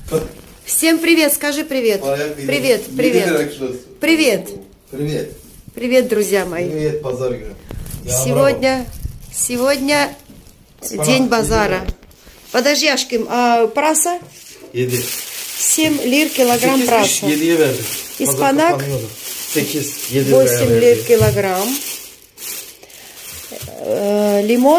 Всем привет, скажи привет. Привет, привет. Привет. Привет. Привет, друзья мои. Привет, базар. Сегодня день базара. Подожди, Ашким, а праса? 7. 7 лир килограмм праса. 7'ye verdim. Испанак 8, 7 8 лир килограмм. Лимон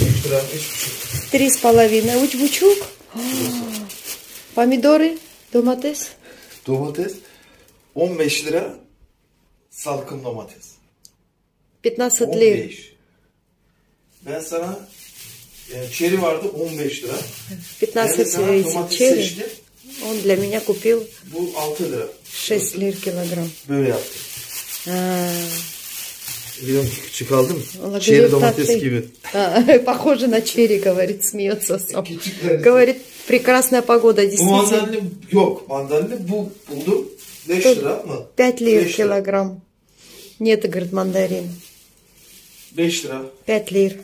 3,5. Уч-бучук. Помидоры, domates. Domates 15 lira. Salkım domates. 15 лир. 15. Ben sana çeri vardı 15 lira. 15 Ben sana лир domates черри. seçtim. Он для меня купил Bu 6 lira. 6 лир килограмм. Böyle yaptım. А, Biliyorum ki küçük aldım. Лагерев Çeri domates Татты. gibi. Похоже на черри, говорит, смеется сам. Küçükler. Говорит, прекрасная погода, Bu действительно. mandalina yok. Mandalina bu buldum. 5 lira mı? 5 лир 5 lira. килограмм. Нет, говорит, мандарин. 5 lira. 5 лир.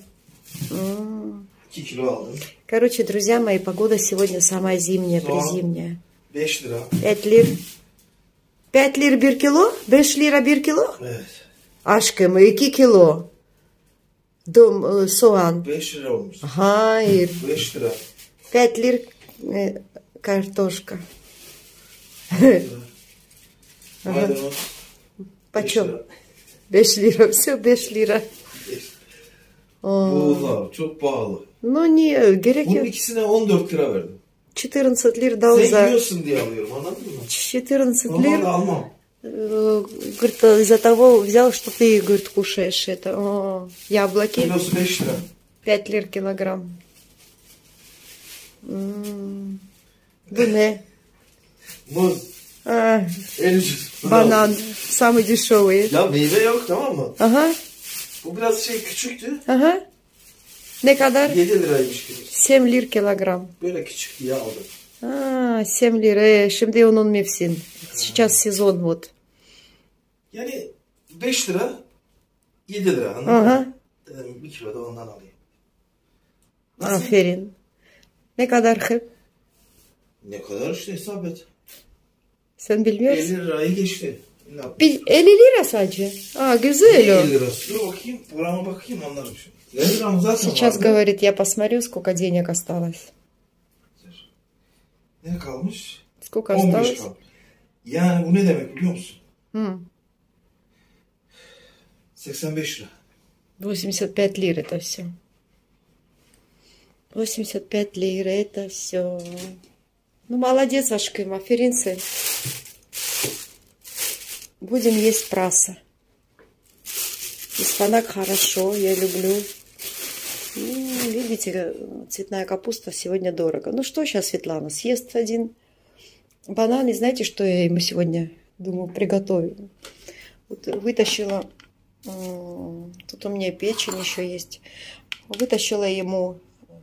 2 kilo aldım. Короче, друзья мои, погода сегодня самая зимняя, Соğan призимняя. 5 lira. 5 лир. 5 лир 1 kilo? 5 lira 1 kilo? Evet. Aşkım 2 kilo. Soğan. 5 lira olmuş. Hayır. 5 lira. 5 лир картошка. 5 lira. Maydanoz. Почем? 5 лира. Все 5 лира. Buğular çok pahalı. Ну не, gerek Bunun yok. ikisine 14 lira verdim. 14 лир дал Sen за... yiyorsun diye alıyorum, anladın mı? 14 Normalde лир. almam. Говорит, из-за того взял, что ты, говорит, кушаешь это. О, яблоки. Kilosu 5 lira. 5 лир килограмм. Bu ne? Muz. А, En ucuz. банан. Самый дешевый. Ya meyve yok, tamam mı? Ага, Bu biraz küçüktü. ага. Ne kadar? 7 liraymış kilosu. 7 lira kilogram. Böyle küçük diye aldım. А, 7 lira. Şimdi onun mevsim. Сейчас сезон вот. Yani 5 lira 7 lira, anladın Aha. mı? Dedim 1 kilo da ondan alayım. Nasıl? Aferin. Ne kadar hep? Ne kadar işte hesap et. Sen bilmiyorsun. 50 lirayı geçti. 50 lira sadece. А, güzel o. 50 lirası. Dur bakayım. Burama bakayım, anlarım şimdi. 50 liram zaten Сейчас vardı. говорит, я посмотрю, сколько денег осталось. Ne kalmış? Сколько 15 осталось? kalmış. Yani bu ne demek biliyor musun? 85 lira. 85 лир это все. 85 лир это все. Ну, молодец, Ашким, аферинцы. Будем есть праса. Испанак хорошо, я люблю. Видите, цветная капуста сегодня дорого. Ну что сейчас Светлана съест один банан, и знаете, что я ему сегодня, думаю, приготовлю? Вот вытащила, тут у меня печень еще есть, вытащила ему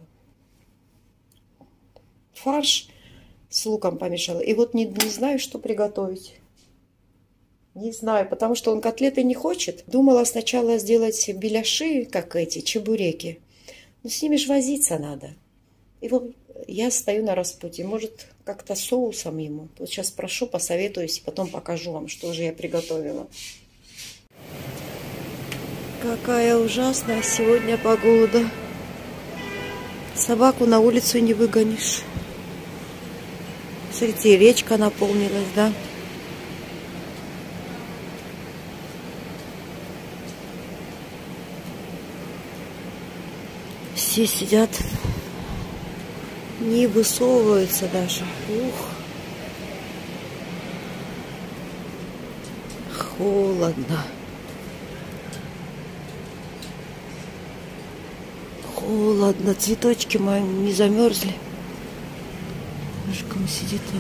фарш с луком помешала. И вот не знаю, что приготовить. Не знаю, потому что он котлеты не хочет. Думала сначала сделать беляши, как эти, чебуреки. Но с ними ж возиться надо. И вот я стою на распутье. Может, как-то соусом ему. Вот сейчас спрошу, посоветуюсь, и потом покажу вам, что же я приготовила. Какая ужасная сегодня погода. Собаку на улицу не выгонишь. Смотрите, речка наполнилась, да? Все сидят, не высовываются даже. Ух, холодно. Холодно. Цветочки мои не замерзли. Мышка сидит там.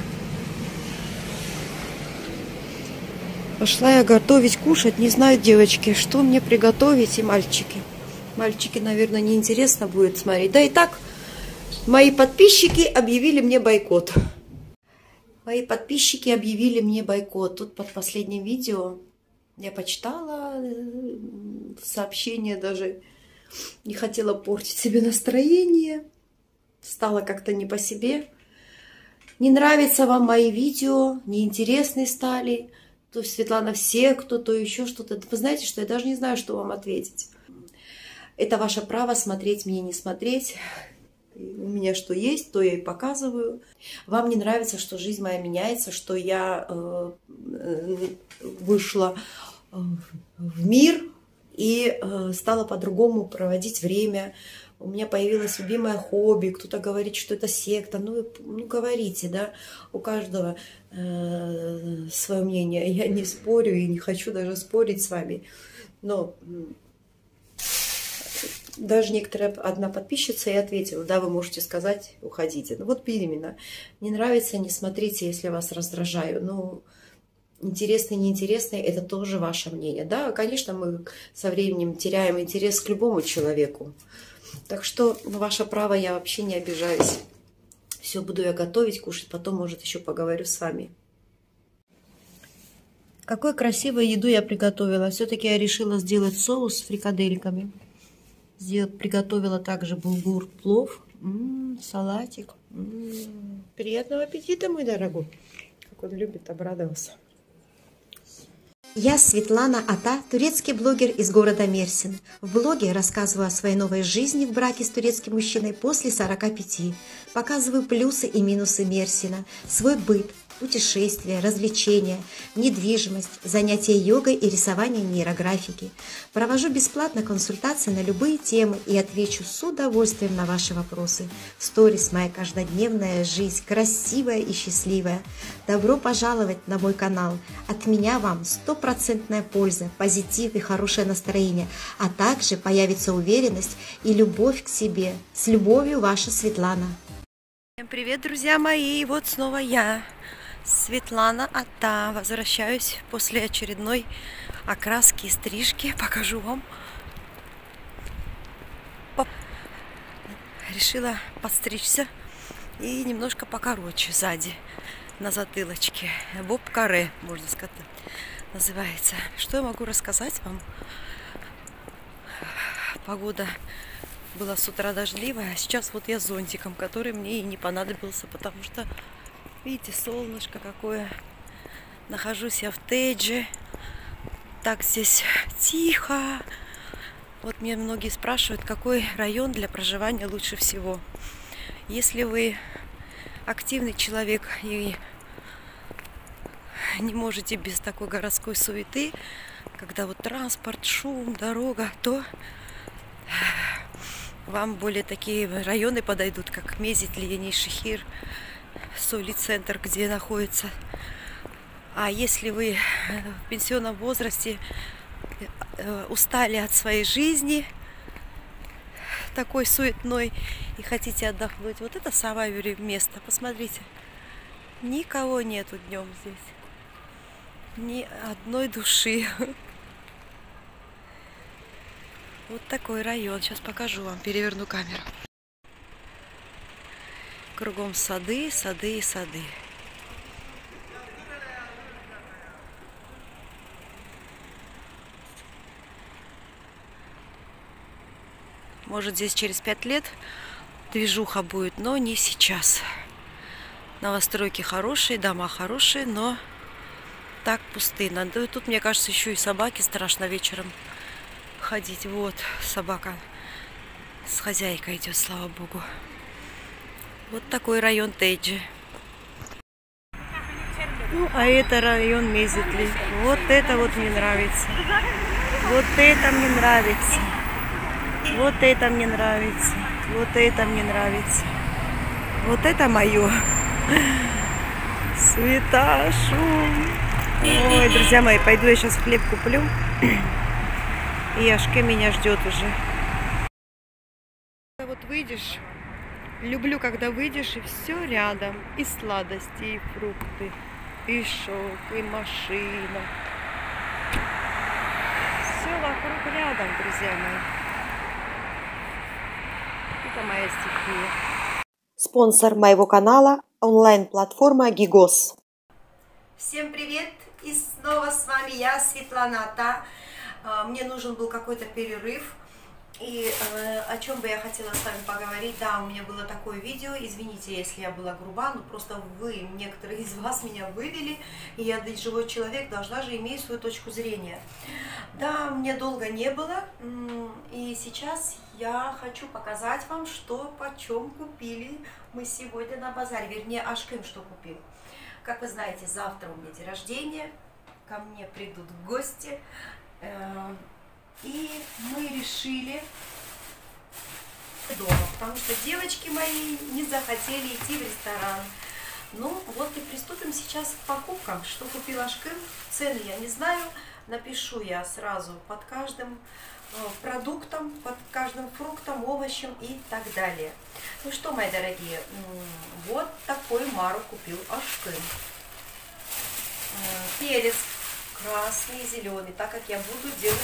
Пошла я готовить, кушать. Не знаю, девочки, что мне приготовить, и мальчики. Мальчики, наверное, неинтересно будет смотреть. Да и так, мои подписчики объявили мне бойкот. Мои подписчики объявили мне бойкот. Тут под последним видео я почитала сообщение, даже не хотела портить себе настроение. Стало как-то не по себе. Не нравятся вам мои видео, неинтересные стали, то Светлана в секту, то еще что-то. Вы знаете, что я даже не знаю, что вам ответить. Это ваше право смотреть, мне не смотреть. У меня что есть, то я и показываю. Вам не нравится, что жизнь моя меняется, что я вышла в мир и стала по-другому проводить время. У меня появилось любимое хобби. Кто-то говорит, что это секта. Ну говорите, да. У каждого свое мнение. Я не спорю и не хочу даже спорить с вами. Но даже одна подписчица и ответила: да, вы можете сказать, уходите. Ну вот именно. Не нравится, не смотрите, если я вас раздражаю. Ну, интересный, неинтересный, это тоже ваше мнение. Да, конечно, мы со временем теряем интерес к любому человеку. Так что ваше право, я вообще не обижаюсь. Все, буду я готовить, кушать, потом, может, еще поговорю с вами. Какую красивую еду я приготовила. Все-таки я решила сделать соус с фрикадельками. Приготовила также булгур, плов, салатик. Приятного аппетита, мой дорогой. Как он любит, обрадовался. Я Светлана Ата, турецкий блогер из города Мерсин. В блоге рассказываю о своей новой жизни в браке с турецким мужчиной после 45. Показываю плюсы и минусы Мерсина, свой быт, путешествия, развлечения, недвижимость, занятия йогой и рисование нейрографики. Провожу бесплатно консультации на любые темы и отвечу с удовольствием на ваши вопросы. В сторис моя каждодневная жизнь, красивая и счастливая. Добро пожаловать на мой канал. От меня вам 100% польза, позитив и хорошее настроение, а также появится уверенность и любовь к себе. С любовью, ваша Светлана. Всем привет, друзья мои! Вот снова я, Светлана Ата. Возвращаюсь после очередной окраски и стрижки. Покажу вам. Решила подстричься и немножко покороче сзади, на затылочке. Боб-каре, можно сказать, называется. Что я могу рассказать вам? Погода была с утра дождливая, а сейчас вот я с зонтиком, который мне и не понадобился, потому что, видите, солнышко какое. Нахожусь я в Тейдже. Так здесь тихо. Вот мне многие спрашивают, какой район для проживания лучше всего. Если вы активный человек и не можете без такой городской суеты, когда вот транспорт, шум, дорога, то вам более такие районы подойдут, как Мезитли, Енишехир, Соли-центр, где находится. А если вы в пенсионном возрасте устали от своей жизни, такой суетной, и хотите отдохнуть, вот это самое место. Посмотрите, никого нету днем здесь, ни одной души. Вот такой район. Сейчас покажу вам, переверну камеру. Кругом сады, сады и сады. Может, здесь через 5 лет движуха будет, но не сейчас. Новостройки хорошие, дома хорошие, но так пустынно. Да, тут, мне кажется, еще и собаки страшно вечером ходить. Вот собака с хозяйкой идет, слава богу. Вот такой район Тейджи. Ну, а это район Мезитли. Вот это вот мне нравится. Вот это мне нравится. Вот это мне нравится. Вот это мне нравится. Вот это мое. Суета, шум. Ой, друзья мои, пойду я сейчас хлеб куплю. И Ашке меня ждет уже. Вот выйдешь, люблю, когда выйдешь, и все рядом. И сладости, и фрукты, и шелк, и машина. Все вокруг рядом, друзья мои. Это моя стихия. Спонсор моего канала – онлайн-платформа Гигос. Всем привет! И снова с вами я, Светлана Ата. Мне нужен был какой-то перерыв. И о чем бы я хотела с вами поговорить, да, у меня было такое видео, извините, если я была груба, но просто вы, некоторые из вас меня вывели, и я, живой человек, должна же иметь свою точку зрения. Да, мне долго не было, и сейчас я хочу показать вам, что почем купили мы сегодня на базаре, вернее, Ашкым что купил. Как вы знаете, завтра у меня день рождения, ко мне придут в гости, и мы решили дома, потому что девочки мои не захотели идти в ресторан. Ну вот и приступим сейчас к покупкам. Что купил Ашкым, цены я не знаю, напишу я сразу под каждым продуктом, под каждым фруктом, овощем и так далее. Ну что, мои дорогие, вот такой мару купил Ашкым. Перец красный и зеленый, так как я буду делать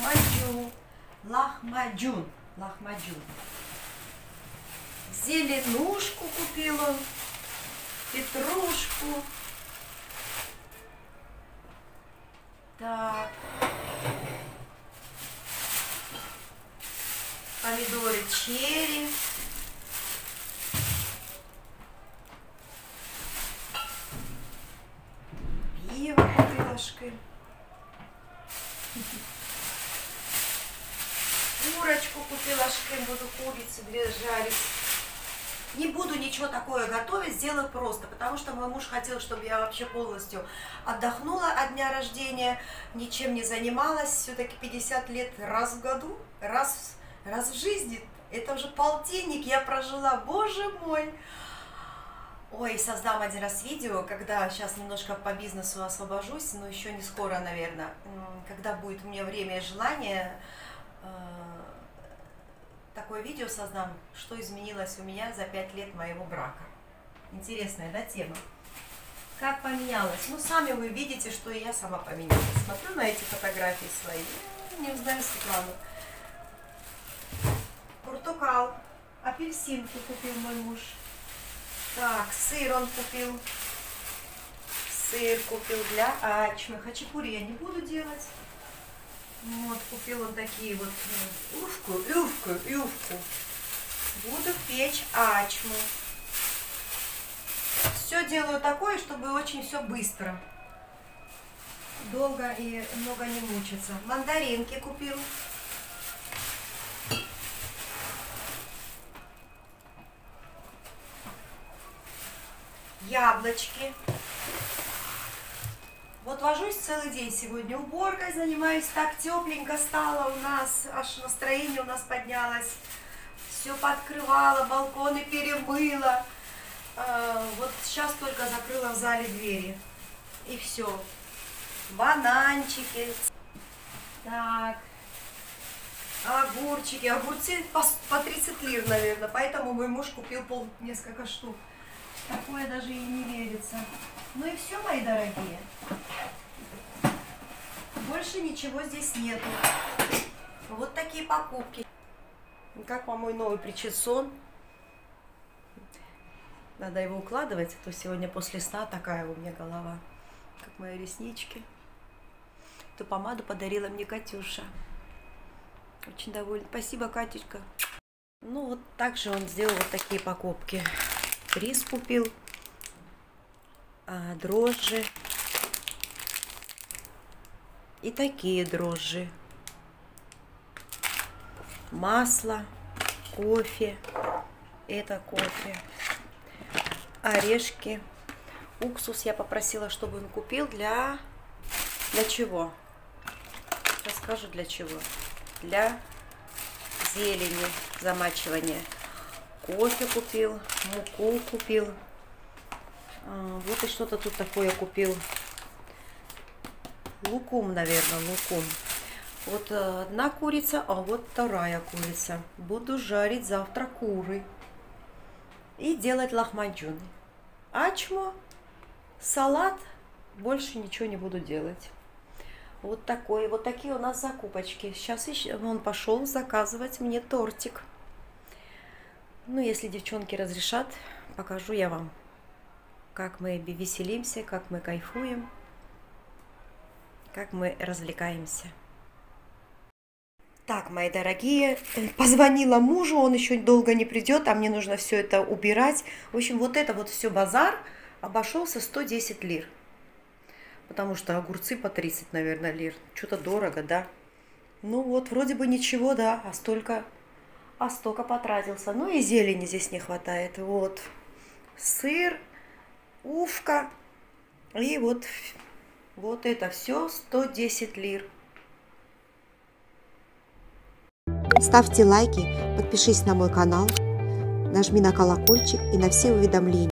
лахмаджун. Зеленушку купила, петрушку. Так. Помидоры черри. Пиво купила Ашкым. Курочку купила Ашкым, буду курицу жарить. Не буду ничего такое готовить, сделаю просто, потому что мой муж хотел, чтобы я вообще полностью отдохнула от дня рождения, ничем не занималась. Все-таки 50 лет раз в году, раз в жизни. Это уже полтинник я прожила, боже мой. Ой, создам один раз видео, когда сейчас немножко по бизнесу освобожусь, но еще не скоро, наверное. Когда будет у меня время и желание, такое видео создам, что изменилось у меня за 5 лет моего брака. Интересная, да, тема? Как поменялась? Ну, сами вы видите, что и я сама поменялась. Смотрю на эти фотографии свои, не узнаю Светлану. Портокал, апельсинки купил мой муж. Так, сыр он купил. Сыр купил для ачмы. Хачапури я не буду делать. Вот, купил он такие вот ювку. Буду печь ачму. Все делаю такое, чтобы очень все быстро. Долго и много не мучиться. Мандаринки купил. Яблочки. Вот вожусь целый день сегодня, уборкой занимаюсь, так тепленько стало у нас, аж настроение у нас поднялось. Все подкрывала, балконы перемыла. Вот сейчас только закрыла в зале двери. И все. Бананчики. Так. Огурчики. Огурцы по 30 лир, наверное. Поэтому мой муж купил несколько штук. Такое даже и не верится. Ну и все, мои дорогие. Больше ничего здесь нету. Вот такие покупки. Как вам мой новый причесон? Надо его укладывать, а то сегодня после сна такая у меня голова. Как мои реснички. Эту помаду подарила мне Катюша. Очень довольна. Спасибо, Катюшка. Ну вот так же он сделал вот такие покупки. Рис купил, дрожжи и такие дрожжи, масло, кофе, это кофе, орешки, уксус я попросила, чтобы он купил для чего? Расскажу для чего. Для зелени, замачивания. Кофе купил, муку купил. Вот и что-то тут такое купил. Лукум, наверное, лукум. Вот одна курица, а вот вторая курица. Буду жарить завтра куры. И делать лахмаджуны. Ачмо, салат, больше ничего не буду делать. Вот такие у нас закупочки. Сейчас он пошел заказывать мне тортик. Ну, если девчонки разрешат, покажу я вам, как мы веселимся, как мы кайфуем, как мы развлекаемся. Так, мои дорогие, позвонила мужу, он еще долго не придет, а мне нужно все это убирать. В общем, вот это вот все базар обошелся 110 лир. Потому что огурцы по 30, наверное, лир. Что-то дорого, да? Ну вот, вроде бы ничего, да, а столько потратился. Ну и зелени здесь не хватает. Вот, сыр, ушко и вот это все 110 лир. Ставьте лайки, подпишись на мой канал, нажми на колокольчик и на все уведомления.